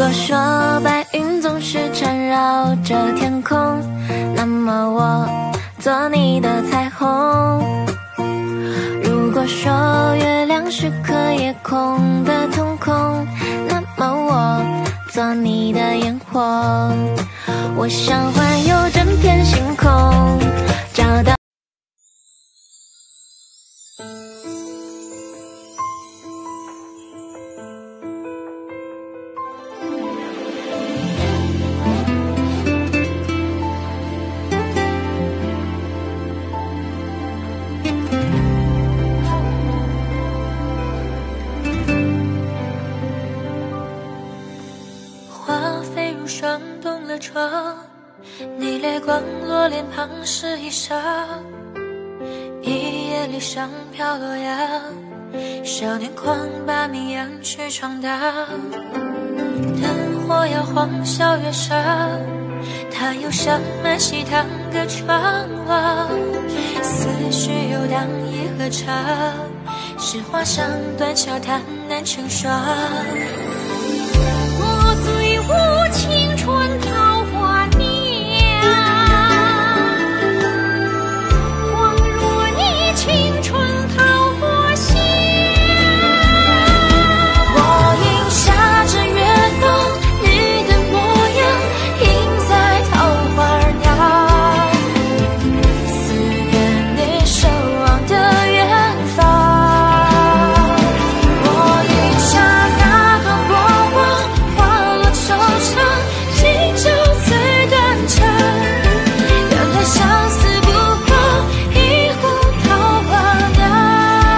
说白云总是缠绕着天空，那么我做你的彩虹。如果说月亮是颗夜空的瞳孔，那么我做你的烟火。我想环游整片星空，找到霜冻了窗，你泪光落脸庞是一沙，一夜里上飘洛阳，少年狂把名扬去闯荡。灯火摇晃笑月上，他忧伤满西堂隔窗望，思绪游荡一合唱，是画上断桥谈难成双。我醉舞青春桃花年，恍若你青春桃花仙。 我饮下这月光，你的模样映在桃花酿，思念你守望的远方。我饮下那段过往，花落惆怅，今朝最断肠。原来相思不过一壶桃花酿。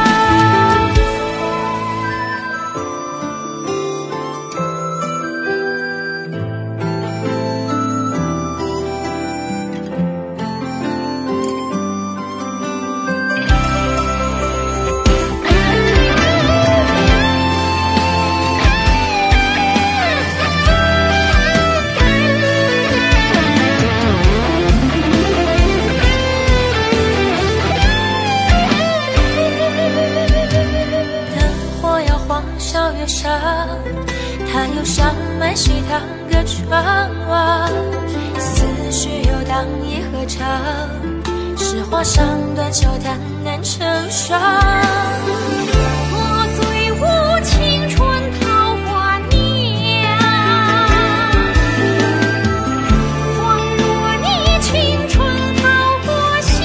灯火摇晃笑月上，他忧伤满西堂隔窗望，思绪游荡一合唱，是画上断桥谈难成双。我醉舞青春桃花年，恍若你青春桃花仙。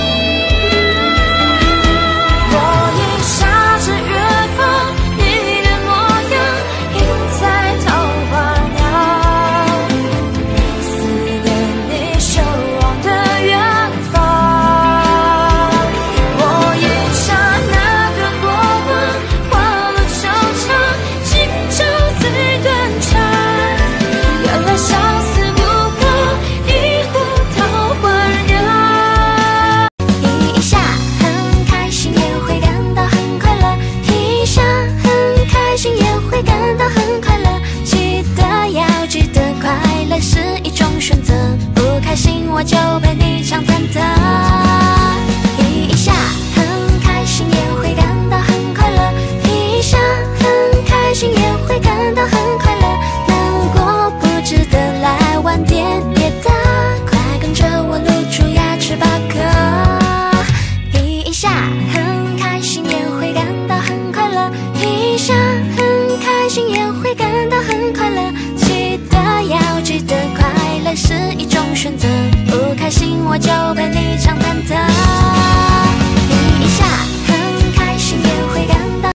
我饮下这月光，你的模样映在桃花酿，思念你守望的远方。我饮下那段过往，花落惆怅，今朝最断肠。原来相思不过一壶桃花酿。一下很开心，也会感到很快乐；一下很开心，也会感到很快乐。记得要记得，快乐是一种选择，不开心我就陪你唱忐忑。一下很开心，也会感到很快乐；一下很开心，也会感到很快乐。难过不值得，来晚点别的，快跟着我露出牙齿把壳。一下很开心，也会感到很快乐；一下很开心，也会感到很快乐。记得要记得，快乐是一种选择，不开心我就陪你唱忐忑。一下很开心，也会感到。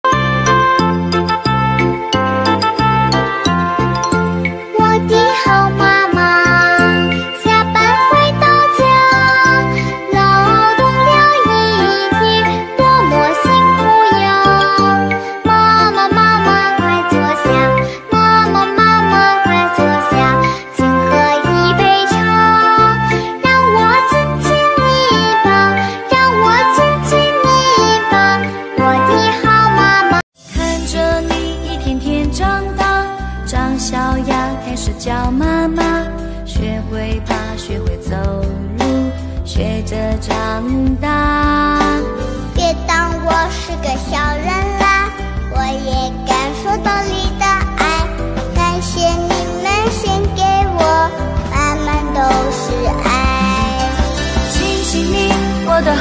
我的好妈妈，下班回到家，劳动了一天，多么辛苦呀！妈妈妈妈快坐下，妈妈妈妈快坐下，请喝一杯茶，让我亲亲你吧，让我亲亲你吧，我的好妈妈。 看着你一天天长大，长小牙开始叫妈妈，学会爬，学会走路，学着长大。 别当我是个小人啦，我也感受到你的爱，感谢你们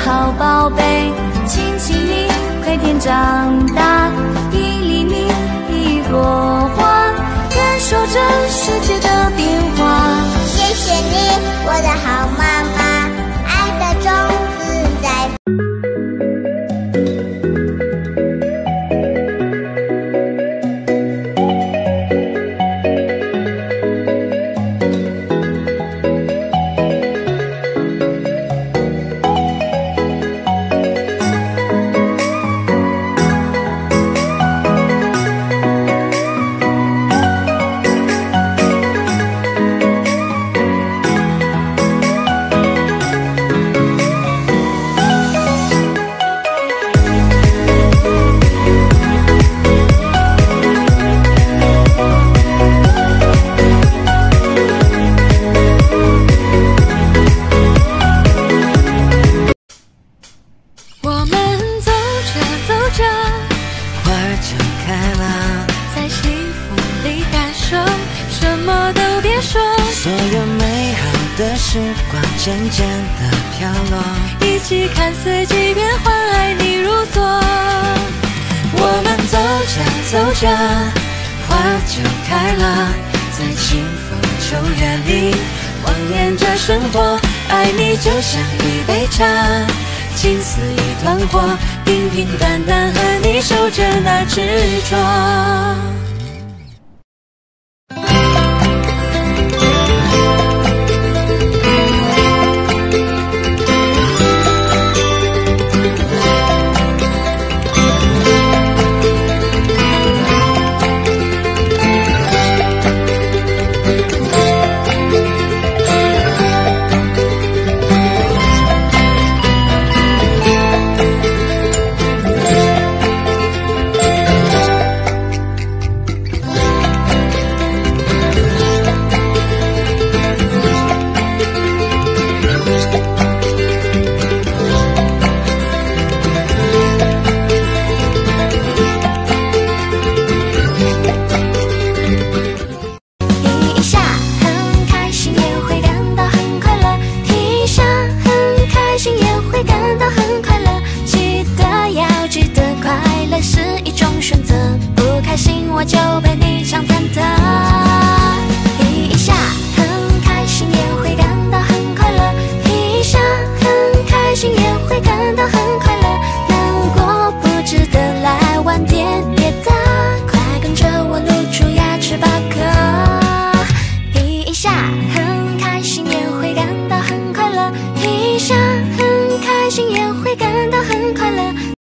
好宝贝，亲亲你，快点长大，1厘米一朵花，感受这世界的变化。 谢谢你，我的好妈妈，爱的种子在。 渐渐地飘落， 一起看四季变换，爱你如昨。 我们走着走着，花就开了，在清风秋月里望眼着生活。爱你就像一杯茶，情似一团火，平平淡淡和你守着那执着。 我就陪你唱忐忑，一下很开心，也会感到很快乐；一下很开心，也会感到很快乐。难过不值得来晚点别的，快跟着我露出牙齿把壳，一下。